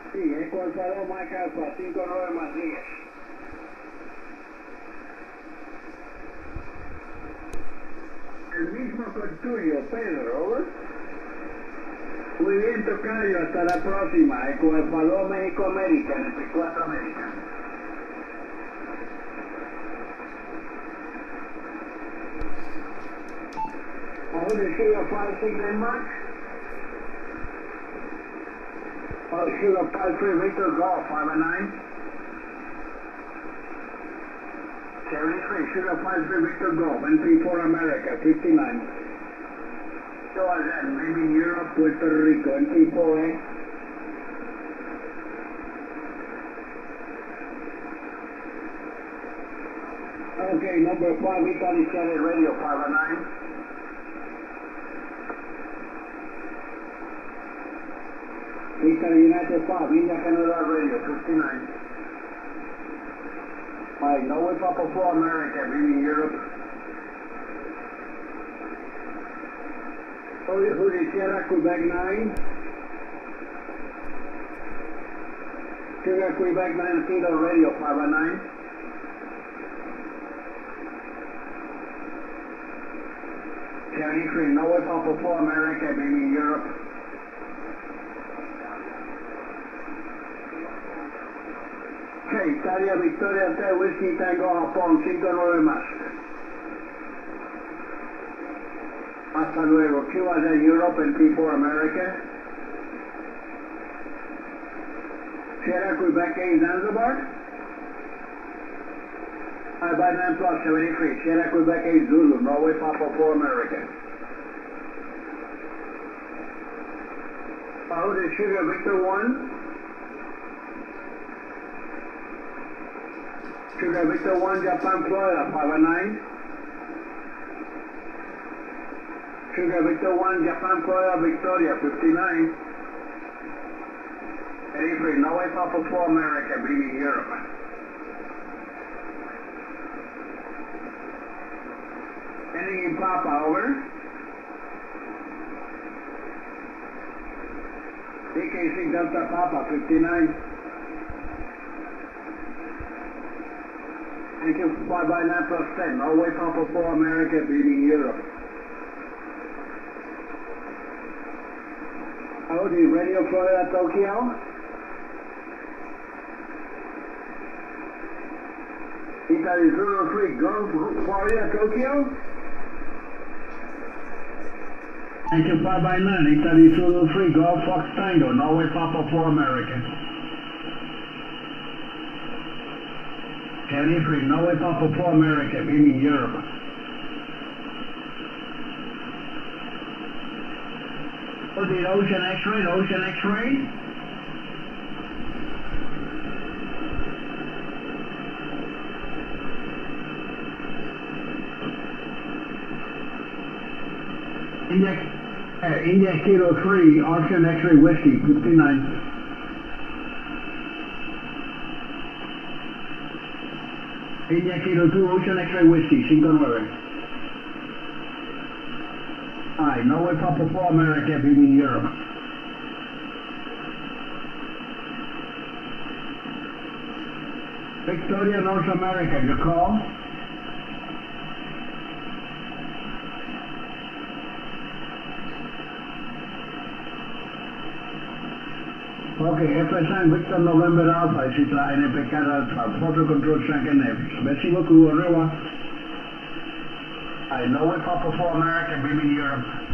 Sí, Eco Alfa 2 Mike Alfa 59 más 10. El mismo con tuyo, Pedro, over. Muy bien, tocayo, hasta la próxima. Eco Alfa 2 México América, NP4A América. Ahora Sugar 56 Denmark. Sugar 53 Victor Golf 509. 73 Sugar 53 Victor Golf NP4A America 59. So was that maybe Europe, Puerto Rico, NP4A. Okay, number 5 Italy Channel Radio 509. Italy United 5, India Canada Radio 59. Alright, Norway Papa 4 America, meaning Europe. Hoodie Sierra Quebec 9. Sugar Quebec 9 Kilo Radio 509. County Creek, Norway Papa 4 America, meaning Europe. Okay, Italia Victoria Hotel Whiskey Tango Japón 59 más. Hasta luego. Cuba de Europe NP4A America. Sierra Quebec 8 Zanzibar. I by 9 plus 73. Sierra Quebec 8 Zulu. Norway Papa 4 America. Pahudi Sugar Victor 1. Sugar Victor 1, Japan, Florida, 509. Sugar Victor 1, Japan, Florida, Victoria, 59. 83, Norway, Papa 4, America, beating Europe. Ending in Papa, over. DXing Delta Papa, 59. Thank you, 5 by 9 plus 10. Norway Papa 4 America beating Europe. Howdy, Radio Florida, Tokyo. Italy 03, Gulf, Florida, Tokyo. Thank you, 5 by 9. Italy 03, Gulf, Fox Tango. Norway Papa 4 America. County Free, Norway Papa 4 America, meaning Europe. What's it, Ocean X-ray, Ocean X-ray? India Kilo 3, Ocean X-ray Whiskey, 59. India Kilo 2, Ocean X-ray Whiskey, 59. Alright, Norway Papa 4 America, beating Europe. Victoria, North America, your call? Okay, FSN Victor November Alpha, c'est la NP4 Alpha, Photo Control 5 NF. Merci beaucoup, au revoir. I know Norway Papa 4 America, beaming Europe.